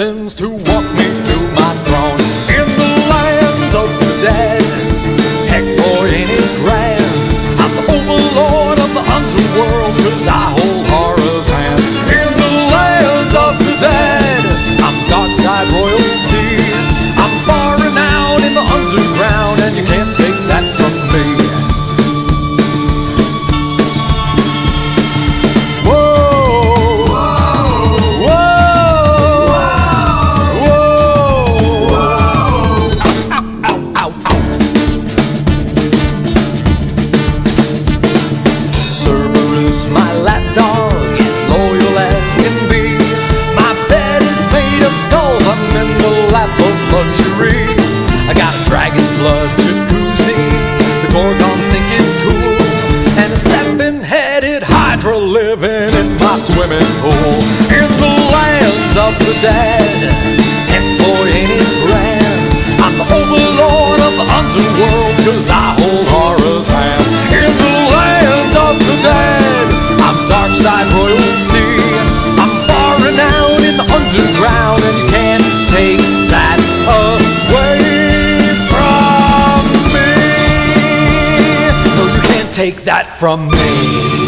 skeletons to walk me to my throne. In the land of the dead, heck boy, ain't it grand? I'm the overlord of the underworld, 'cause I hold horror's hand. In the land of the dead, I'm dark side royalty. I'm far renowned in the underground, and you can't take that from me. My lapdog, as loyal as can be. My bed is made of skulls, I'm in the lap of luxury. I got a dragon's blood jacuzzi, the Gorgons think it's cool, and a 7-headed hydra living in my swimming pool. In the land of the dead, heck boy, ain't it grand? I'm the overlord of the underworld, 'cause I hold horror's hand. In the land of the dead, I'm dark side royalty. I'm far renowned in the underground, and you can't take that away from me. No, you can't take that from me.